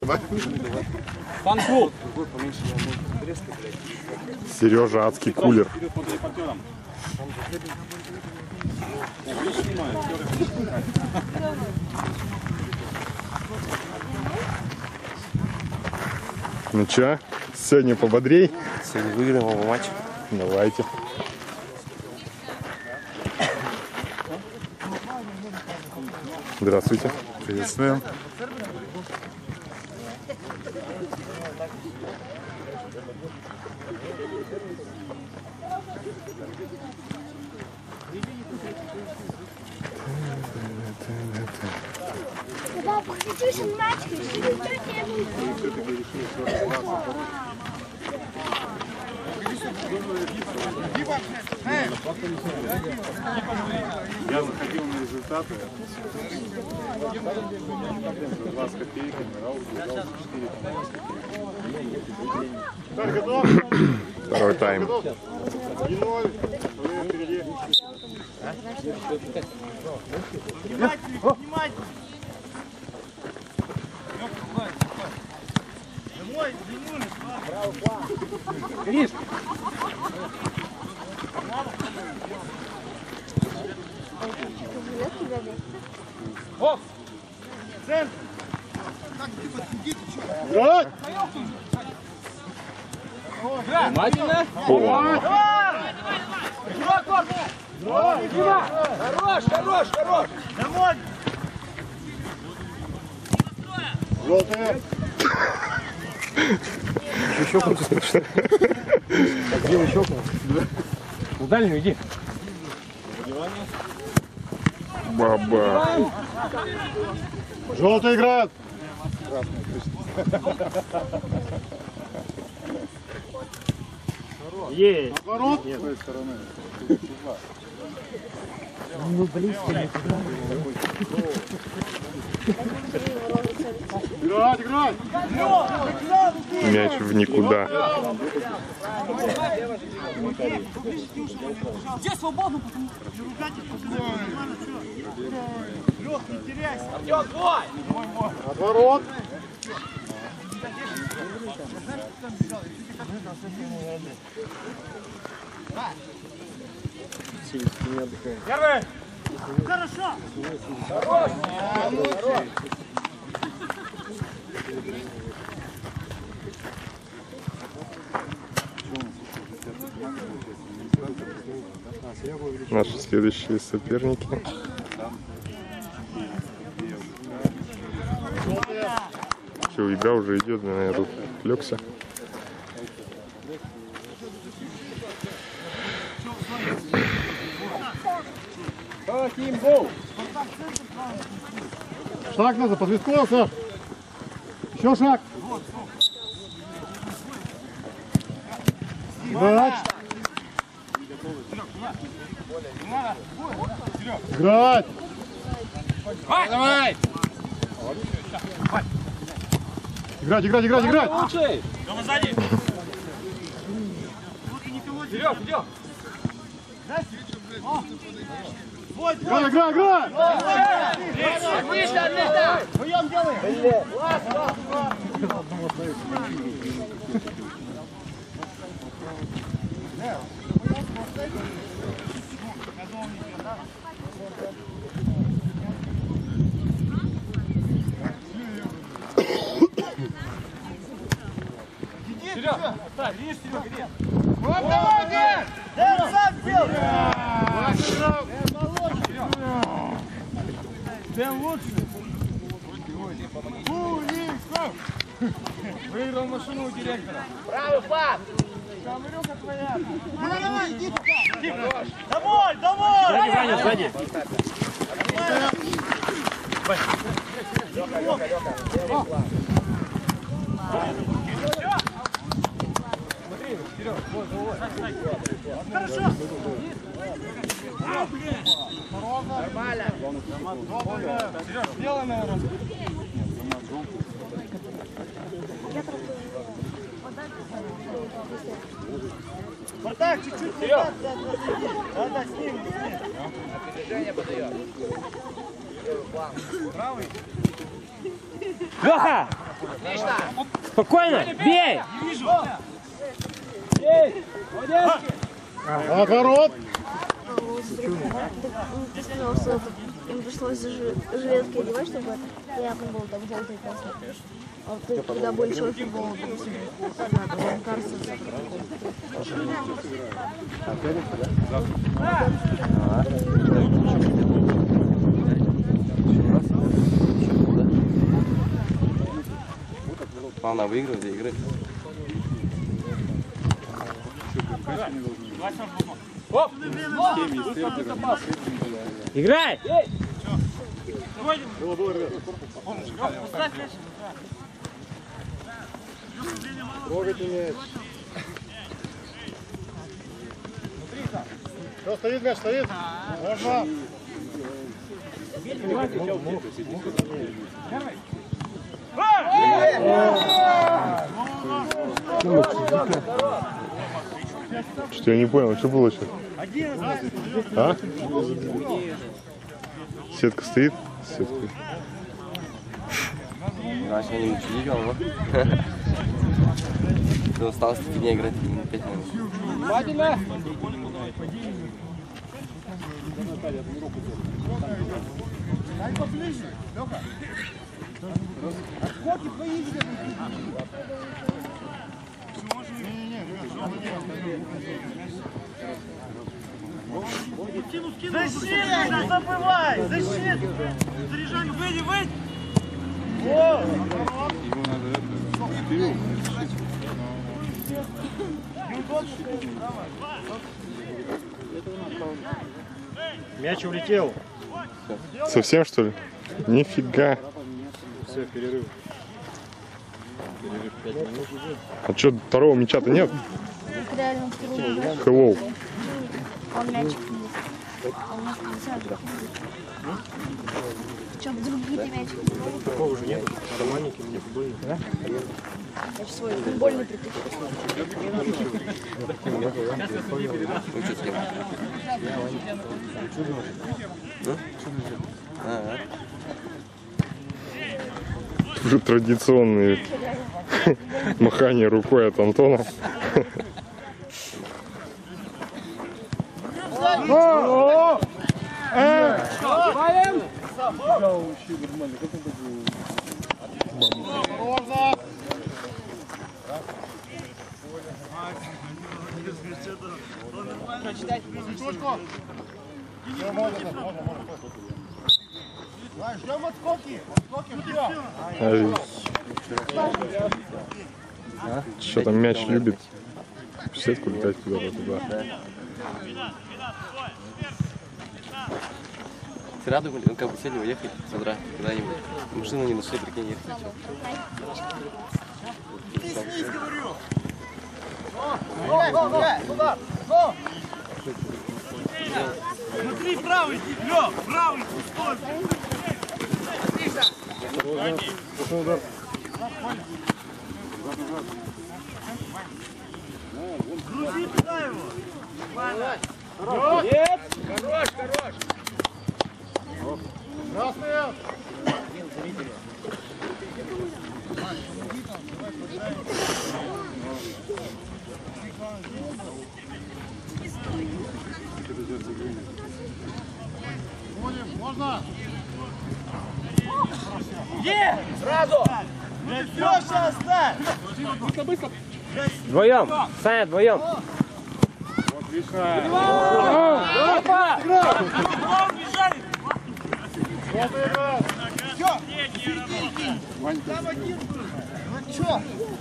Фанфул. Сережа, адский кулер. Ну чё, сегодня пободрей? Сегодня выиграем оба матча. Давайте. Здравствуйте. Приветствуем. Я заходил на результаты. 20 копеек, убежал 4. Второй тайм. Оп! Центр! Внимательно! Хорош, хорош, хорош! Домой! Желтая. Еще хочешь? Где вы щелкнул? В дальнюю иди. Баба. Желтый играет. Есть. Ворот. С той стороны. Ну близко не туда. Играть, играть. Мяч в никуда. Где свободно? Лёх, не теряйся. Артём, твой! Отворот. Первый! Хорошо! Хорош! Хорош! Наши следующие соперники. Все, игра уже идет, наверное, я тут отвлекся. Шаг надо, подвискал, Саш. Еще шаг. Играть. Играть. Давай! Играть, играть, играть, играть. Лучший! Дома сзади! Вперед, идем! Играй, играй, играй. Отлично, отлично! Вдвоем делаем! Серега, оставь, видишь, Серега, где? Вот, давай, где? Дэн, сам сделай! Дэн лучше! Выиграл машину у директора. Правый пас! Камерюка твоя! Ну давай, иди туда! Домой, домой! Сзади, Ваня, сзади! Смотри, вперед, вот, вот. Хорошо! Нормально! Сереж, сделай, наверное. Спартак, чуть-чуть вперед! Да, с ним. Движение подает. Правый. Спокойно, бей! Отворот! Ты сказал, что им пришлось жилетки одевать, чтобы приятно было так желтый и красный. А вот ты, когда большой футбол, допустим, надо, кажется, Она выигрывает, играет. Играй! Трогайте мяч. Что, стоит мяч, стоит? Можно. Что я не понял, что было сейчас? А? Сетка стоит? Сетка. Раньше они учили, но ты осталось таки не играть 5 минут. Защита, не забывай! Защита! Заряжай, выйди, выйди! О! Мяч улетел. Совсем что ли? Нифига. Все, перерыв. А что, второго мяча-то нет? реально вторую играть. Hello. Он мячик видит. А у нас 50. Что, вдруг какие-то мячики? Такого уже нет. Это маленький, мне футбольный. Да? Я же свой футбольный прикрепил. Уже традиционные махания рукой от Антона. Ждем отскоки. Отскоки ждем. Что там мяч любит? В сетку летать куда-то туда. Вчера думали, ну как бы сегодня уехать с утра куда-нибудь. Машину не нашли, прикинь, ехать. Снизь, говорю. Туда. Смотри, правый, Лёв, правый, стой. Грузи туда его. Нет. Хорош. Красный! Можно? Сразу. Все, сейчас, ставь. Вдвоем! Саня, вдвоем! Опа! Бежали. Там один был. Ну чё?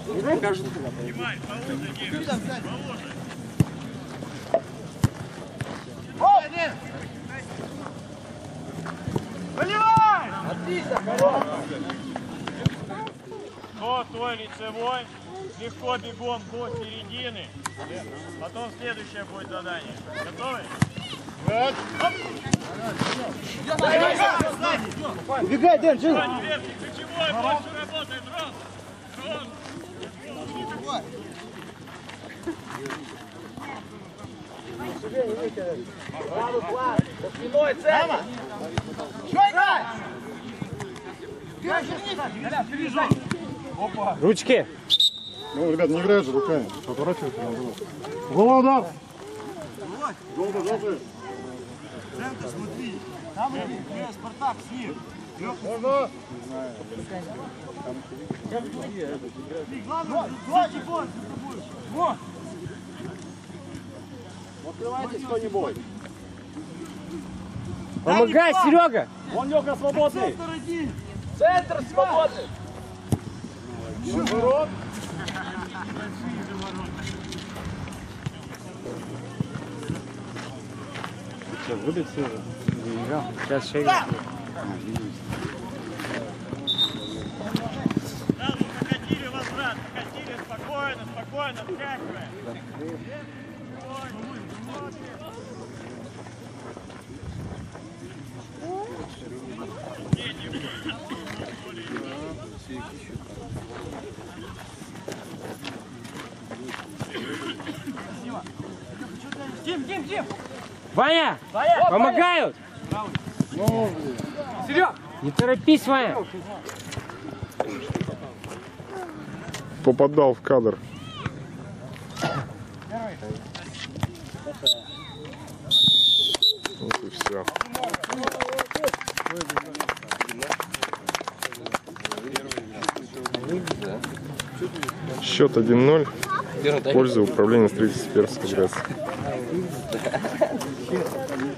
Поливай! Отлично, хорош! Вот твой лицевой, легко бегом до середины, потом следующее будет задание. Готовы? Бегай, Дэн, живи! Верхний, ключевой, больше работает, Рон! Правый флаг! За спиной цель! Что играй? Ты развернись! Ручки. Ну, ребят, не играют же руками. Поворачивайте на голову. Голова, удар! Желтый, желтый. Центр, смотри. Там иди, Спартак, с ним. Можно? Главное, сзади бой, ты будешь. Вот. Открывайтесь кто-нибудь. Помогай, Серега. Вон Лёха свободный. Центр один. Центр свободный. Ворот. Сейчас будет все же. Сейчас шею. Сразу прокатили возврат, прокатили спокойно, спокойно, вскакиваем. Дим. Ваня, помогают. Серег. Не торопись, Ваня. Попадал в кадр. Вот и все. Счет 1-0 в пользу управления строительства Пермской Грации.